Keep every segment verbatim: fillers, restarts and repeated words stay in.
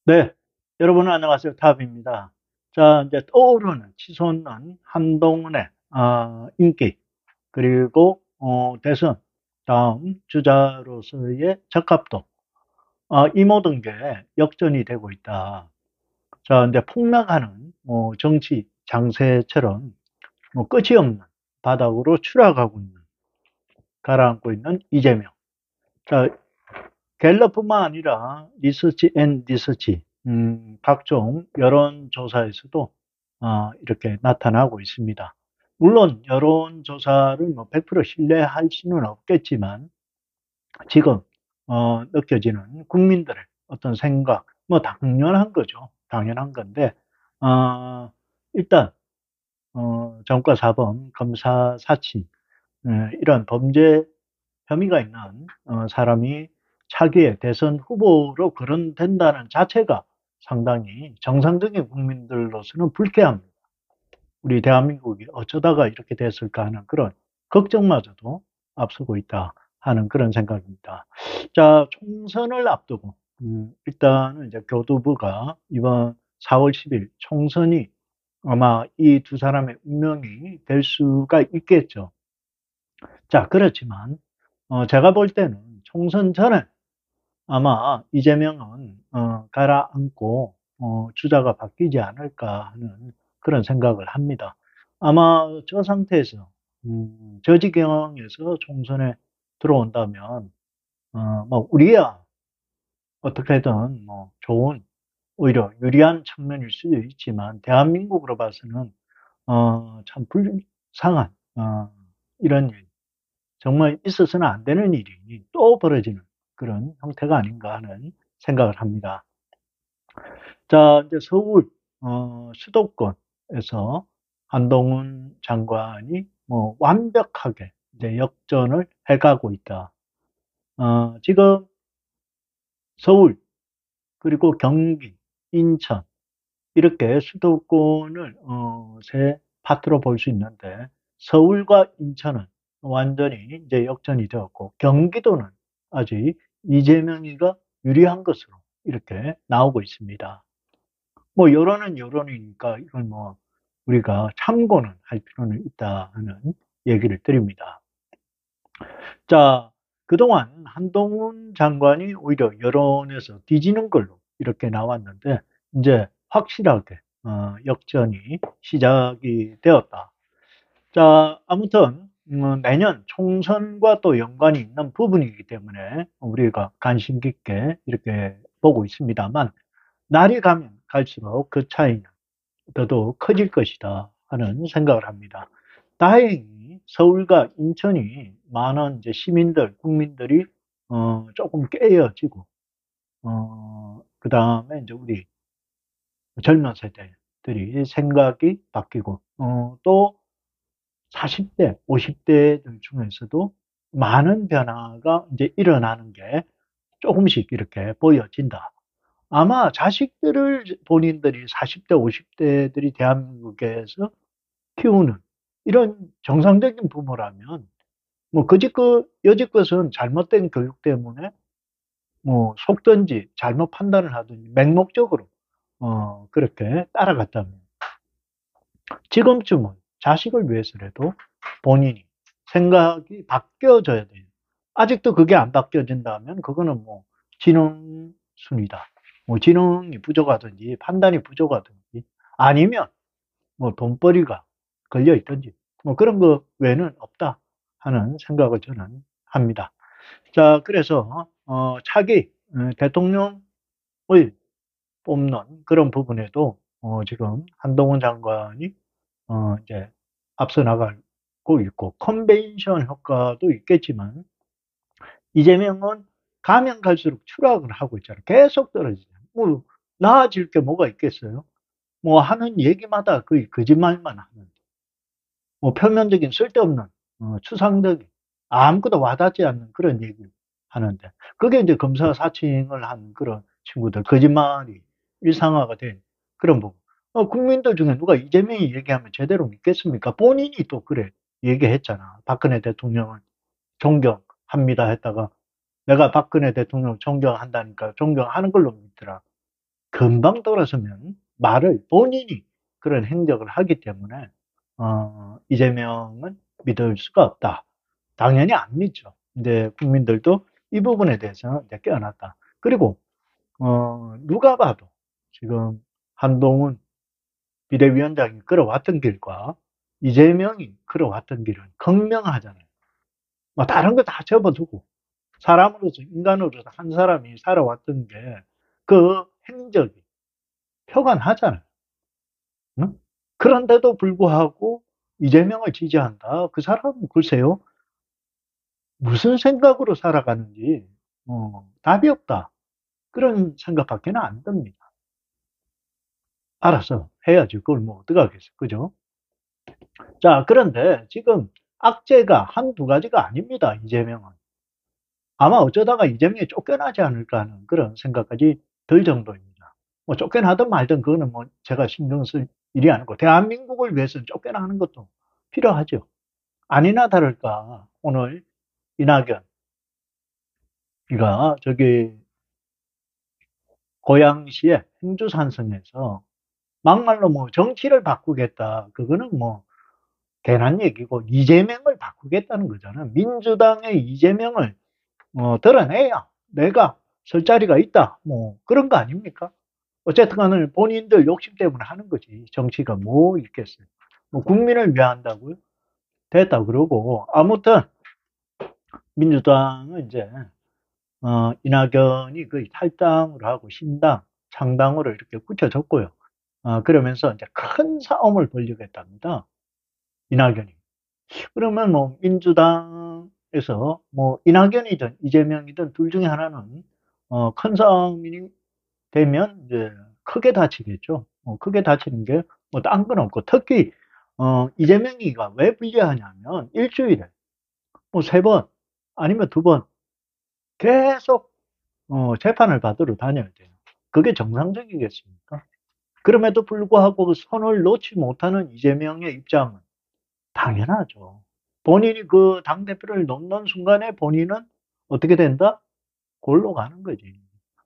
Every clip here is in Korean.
네, 여러분 안녕하세요. 탑입니다. 자, 이제 떠오르는, 치솟는 한동훈의 아, 인기, 그리고 어, 대선 다음 주자로서의 적합도, 아, 이 모든 게 역전이 되고 있다. 자, 이제 폭락하는 뭐 정치 장세처럼 뭐 끝이 없는 바닥으로 추락하고 있는, 가라앉고 있는 이재명. 자, 갤럽뿐만 아니라 리서치 앤 리서치, 음, 각종 여론조사에서도 어, 이렇게 나타나고 있습니다. 물론 여론조사를 뭐 백 퍼센트 신뢰할 수는 없겠지만 지금 어, 느껴지는 국민들의 어떤 생각, 뭐 당연한 거죠. 당연한 건데 어, 일단 어, 정과 사범, 검사 사치, 어, 이런 범죄 혐의가 있는 어, 사람이 차기의 대선 후보로 거론된다는 자체가 상당히 정상적인 국민들로서는 불쾌합니다. 우리 대한민국이 어쩌다가 이렇게 됐을까 하는 그런 걱정마저도 앞서고 있다 하는 그런 생각입니다. 자, 총선을 앞두고 음, 일단은 이제 교두부가 이번 사월 십일 총선이 아마 이 두 사람의 운명이 될 수가 있겠죠. 자, 그렇지만 어, 제가 볼 때는 총선 전에 아마 이재명은 어, 가라앉고 어, 주자가 바뀌지 않을까 하는 그런 생각을 합니다. 아마 저 상태에서 음, 저 지경에서 총선에 들어온다면 어, 뭐 우리야 어떻게든 뭐 좋은 오히려 유리한 측면일 수도 있지만 대한민국으로 봐서는 어, 참 불쌍한 어, 이런 일 정말 있어서는 안 되는 일이 또 벌어지는 그런 형태가 아닌가 하는 생각을 합니다. 자, 이제 서울, 어, 수도권에서 한동훈 장관이 뭐 완벽하게 이제 역전을 해가고 있다. 어, 지금 서울, 그리고 경기, 인천, 이렇게 수도권을, 어, 세 파트로 볼 수 있는데, 서울과 인천은 완전히 이제 역전이 되었고, 경기도는 아직 이재명이가 유리한 것으로 이렇게 나오고 있습니다. 뭐, 여론은 여론이니까 이건 뭐, 우리가 참고는 할 필요는 있다 하는 얘기를 드립니다. 자, 그동안 한동훈 장관이 오히려 여론에서 뒤지는 걸로 이렇게 나왔는데, 이제 확실하게 어, 역전이 시작이 되었다. 자, 아무튼 음, 내년 총선과 또 연관이 있는 부분이기 때문에 우리가 관심 깊게 이렇게 보고 있습니다만, 날이 가면 갈수록 그 차이는 더더욱 커질 것이다 하는 생각을 합니다. 다행히 서울과 인천이 많은 이제 시민들, 국민들이 어, 조금 깨어지고, 어, 그 다음에 이제 우리 젊은 세대들이 생각이 바뀌고, 어, 또 사십 대, 오십 대들 중에서도 많은 변화가 이제 일어나는 게 조금씩 이렇게 보여진다. 아마 자식들을 본인들이 사십 대, 오십 대들이 대한민국에서 키우는 이런 정상적인 부모라면 뭐 그집 그 여집 것은 잘못된 교육 때문에 뭐 속든지 잘못 판단을 하든지 맹목적으로 어 그렇게 따라갔다면 지금쯤은 자식을 위해서라도 본인이 생각이 바뀌어져야 돼요. 아직도 그게 안 바뀌어진다면 그거는 뭐 지능 순이다. 뭐 지능이 부족하든지 판단이 부족하든지 아니면 뭐 돈벌이가 걸려 있든지 뭐 그런 거 외에는 없다 하는 생각을 저는 합니다. 자, 그래서 어, 차기 어, 대통령을 뽑는 그런 부분에도 어, 지금 한동훈 장관이 어, 이제 앞서 나가고 있고 컨벤션 효과도 있겠지만 이재명은 가면 갈수록 추락을 하고 있잖아요. 계속 떨어지잖아요. 뭐 나아질 게 뭐가 있겠어요? 뭐 하는 얘기마다 거의 거짓말만 하는. 뭐 표면적인 쓸데없는 어, 추상적인 아무것도 와닿지 않는 그런 얘기를 하는데 그게 이제 검사 사칭을 한 그런 친구들 거짓말이 일상화가 된 그런 부분. 어, 국민들 중에 누가 이재명이 얘기하면 제대로 믿겠습니까? 본인이 또 그래 얘기했잖아. 박근혜 대통령을 존경합니다 했다가 내가 박근혜 대통령 존경한다니까 존경하는 걸로 믿더라. 금방 돌아서면 말을 본인이 그런 행적을 하기 때문에 어, 이재명은 믿을 수가 없다. 당연히 안 믿죠. 근데 국민들도 이 부분에 대해서는 이제 깨어났다. 그리고 어, 누가 봐도 지금 한동훈 비대위원장이 걸어왔던 길과 이재명이 걸어왔던 길은 극명하잖아요. 뭐 다른 거 다 접어두고 사람으로서 인간으로서 한 사람이 살아왔던 게 그 행적이 표관하잖아요. 응? 그런데도 불구하고 이재명을 지지한다. 그 사람은 글쎄요. 무슨 생각으로 살아가는지 어, 답이 없다. 그런 생각밖에는 안 듭니다. 알아서 해야지. 그걸 뭐 어떡하겠어. 그죠? 자, 그런데 지금 악재가 한두 가지가 아닙니다. 이재명은. 아마 어쩌다가 이재명이 쫓겨나지 않을까 하는 그런 생각까지 들 정도입니다. 뭐 쫓겨나든 말든 그거는 뭐 제가 신경 쓸 일이 아니고 대한민국을 위해서는 쫓겨나는 것도 필요하죠. 아니나 다를까 오늘 이낙연이가 저기 고양시의 행주산성에서 막말로 뭐 정치를 바꾸겠다. 그거는 뭐 괜한 얘기고 이재명을 바꾸겠다는 거잖아요. 민주당의 이재명을 어, 드러내야 내가 설 자리가 있다. 뭐 그런 거 아닙니까? 어쨌든 간에 본인들 욕심 때문에 하는 거지. 정치가 뭐 있겠어요. 뭐 국민을 위한다고요? 됐다 그러고 아무튼 민주당은 이제 어, 이낙연이 그 탈당을 하고 신당, 창당으로 이렇게 굳혀졌고요. 어, 그러면서 이제 큰 싸움을 벌이겠답니다. 이낙연이. 그러면 뭐 민주당에서 뭐 이낙연이든 이재명이든 둘 중에 하나는 어, 큰 싸움이 되면 이제 크게 다치겠죠. 어, 크게 다치는 게 뭐 딴 건 없고 특히 어, 이재명이가 왜 불리하냐면 일주일에 뭐 세 번 아니면 두 번 계속 어, 재판을 받으러 다녀야 돼요. 그게 정상적이겠습니까? 그럼에도 불구하고 그 손을 놓지 못하는 이재명의 입장은 당연하죠. 본인이 그 당대표를 놓는 순간에 본인은 어떻게 된다? 골로 가는 거지.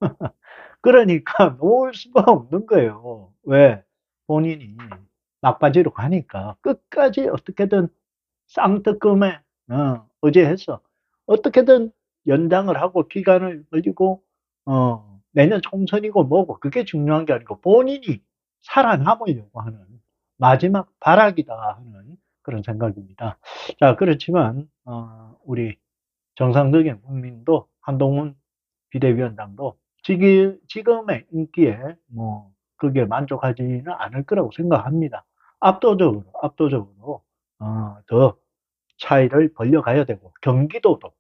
그러니까 놓을 수가 없는 거예요. 왜? 본인이 막바지로 가니까 끝까지 어떻게든 쌍특검에 어, 의지해서 어떻게든 연장을 하고 기간을 벌리고 어, 내년 총선이고 뭐고 그게 중요한 게 아니고 본인이 살아남으려고 하는 마지막 발악이다 하는 그런 생각입니다. 자, 그렇지만 어, 우리 정상적인 국민도 한동훈 비대위원장도 지금, 지금의 인기에 뭐 그게 만족하지는 않을 거라고 생각합니다. 압도적으로 압도적으로 어, 더 차이를 벌려가야 되고 경기도도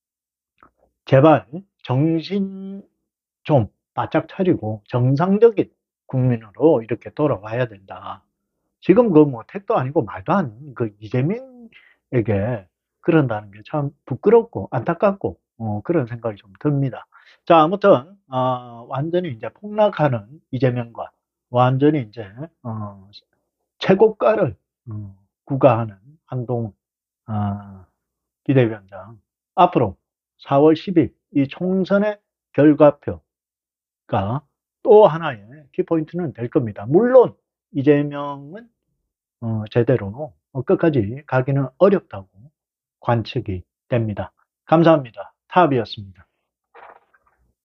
제발 정신 좀 바짝 차리고 정상적인 국민으로 이렇게 돌아와야 된다. 지금 그 뭐 택도 아니고 말도 아닌 그 이재명에게 그런다는 게 참 부끄럽고 안타깝고 어, 그런 생각이 좀 듭니다. 자, 아무튼 어, 완전히 이제 폭락하는 이재명과 완전히 이제 어, 최고가를 어, 구가하는 한동훈 어, 비대위원장 앞으로 사월 십일 이 총선의 결과표가 또 하나의 키포인트는 될 겁니다. 물론 이재명은 어, 제대로 어, 끝까지 가기는 어렵다고 관측이 됩니다. 감사합니다. 타업이었습니다.